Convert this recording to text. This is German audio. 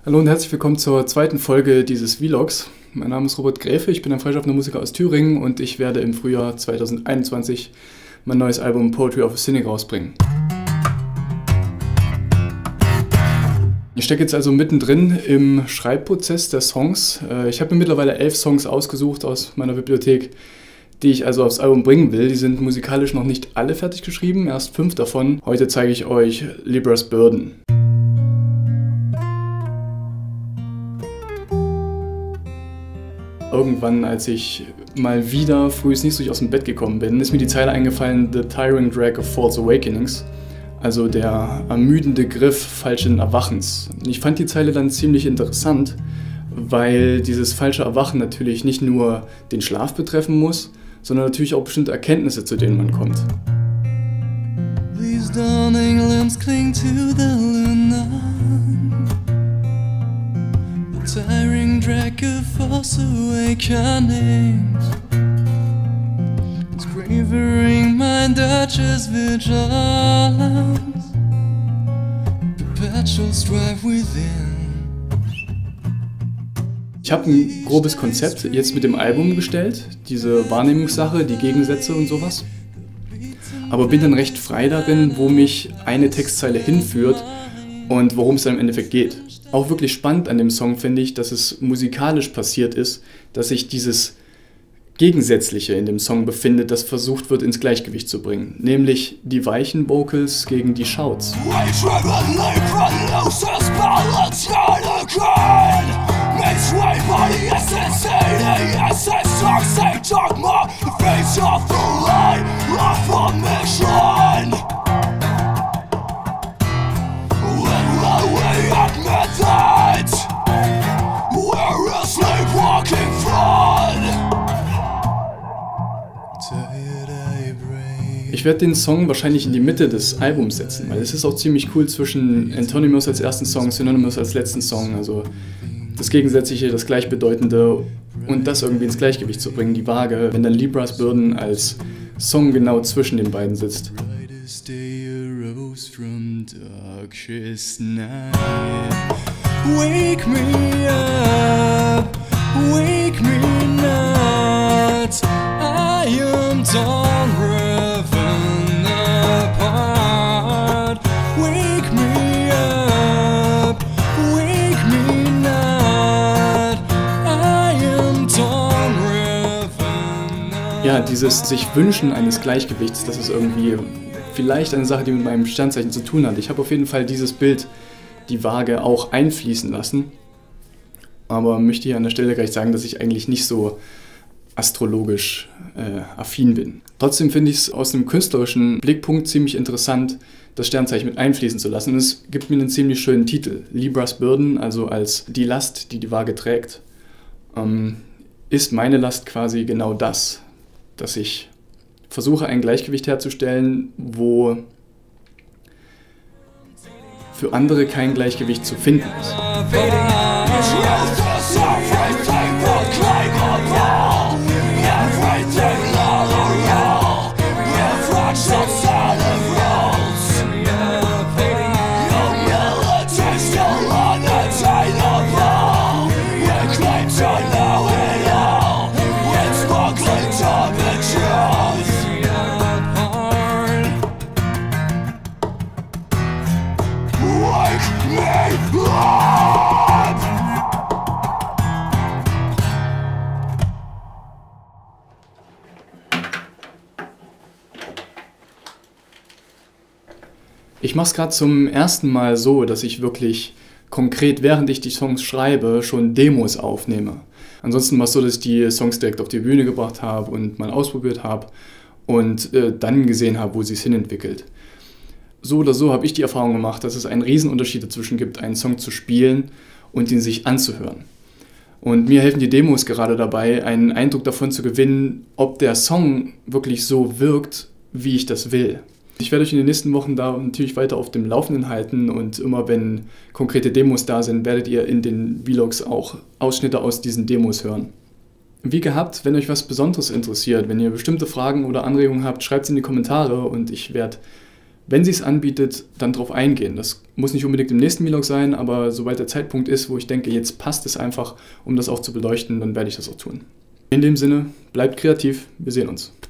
Hallo und herzlich willkommen zur zweiten Folge dieses Vlogs. Mein Name ist Robert Gräfe, ich bin ein freischaffender Musiker aus Thüringen und ich werde im Frühjahr 2021 mein neues Album Poetry of a Cynic rausbringen. Ich stecke jetzt also mittendrin im Schreibprozess der Songs. Ich habe mir mittlerweile 11 Songs ausgesucht aus meiner Bibliothek, die ich also aufs Album bringen will. Die sind musikalisch noch nicht alle fertig geschrieben, erst 5 davon. Heute zeige ich euch Libra's Burden. Irgendwann, als ich mal wieder frühs nicht so aus dem Bett gekommen bin, ist mir die Zeile eingefallen, The Tiring Drag of False Awakenings, also der ermüdende Griff falschen Erwachens. Ich fand die Zeile dann ziemlich interessant, weil dieses falsche Erwachen natürlich nicht nur den Schlaf betreffen muss, sondern natürlich auch bestimmte Erkenntnisse, zu denen man kommt. These dawning limbs cling to the luna. The tiring drag of false awakenings. It's quavering my Duchess vigilance. Perpetual strife within. Ich habe ein grobes Konzept jetzt mit dem Album gestellt, diese Wahrnehmungssache, die Gegensätze und sowas. Aber bin dann recht frei darin, wo mich eine Textzeile hinführt und worum es dann im Endeffekt geht. Auch wirklich spannend an dem Song finde ich, dass es musikalisch passiert ist, dass sich dieses Gegensätzliche in dem Song befindet, das versucht wird ins Gleichgewicht zu bringen. Nämlich die weichen Vocals gegen die Shouts. Ich werde den Song wahrscheinlich in die Mitte des Albums setzen, weil es ist auch ziemlich cool zwischen Antonymous als ersten Song, Synonymous als letzten Song, also das Gegensätzliche, das Gleichbedeutende und das irgendwie ins Gleichgewicht zu bringen, die Waage, wenn dann Libra's Burden als Song genau zwischen den beiden sitzt. Wake me up, wake me not, I am done riven apart. Wake me up, wake me not, I am done riven apart. Ja, dieses sich wünschen eines Gleichgewichts, das ist irgendwie vielleicht eine Sache, die mit meinem Sternzeichen zu tun hat. Ich habe auf jeden Fall dieses Bild, die Waage, auch einfließen lassen. Aber möchte hier an der Stelle gleich sagen, dass ich eigentlich nicht so astrologisch affin bin. Trotzdem finde ich es aus einem künstlerischen Blickpunkt ziemlich interessant, das Sternzeichen mit einfließen zu lassen. Und es gibt mir einen ziemlich schönen Titel. Libra's Burden, also als die Last, die die Waage trägt, ist meine Last quasi genau das, dass ich versuche, ein Gleichgewicht herzustellen, wo für andere kein Gleichgewicht zu finden ist. Ich mache es gerade zum ersten Mal so, dass ich wirklich konkret, während ich die Songs schreibe, schon Demos aufnehme. Ansonsten war es so, dass ich die Songs direkt auf die Bühne gebracht habe und mal ausprobiert habe und dann gesehen habe, wo sie es hinentwickelt. So oder so habe ich die Erfahrung gemacht, dass es einen Riesenunterschied dazwischen gibt, einen Song zu spielen und ihn sich anzuhören. Und mir helfen die Demos gerade dabei, einen Eindruck davon zu gewinnen, ob der Song wirklich so wirkt, wie ich das will. Ich werde euch in den nächsten Wochen da natürlich weiter auf dem Laufenden halten und immer wenn konkrete Demos da sind, werdet ihr in den Vlogs auch Ausschnitte aus diesen Demos hören. Wie gehabt, wenn euch was Besonderes interessiert, wenn ihr bestimmte Fragen oder Anregungen habt, schreibt es in die Kommentare und ich werde wenn sie es anbietet, dann drauf eingehen. Das muss nicht unbedingt im nächsten Vlog sein, aber sobald der Zeitpunkt ist, wo ich denke, jetzt passt es einfach, um das auch zu beleuchten, dann werde ich das auch tun. In dem Sinne, bleibt kreativ, wir sehen uns.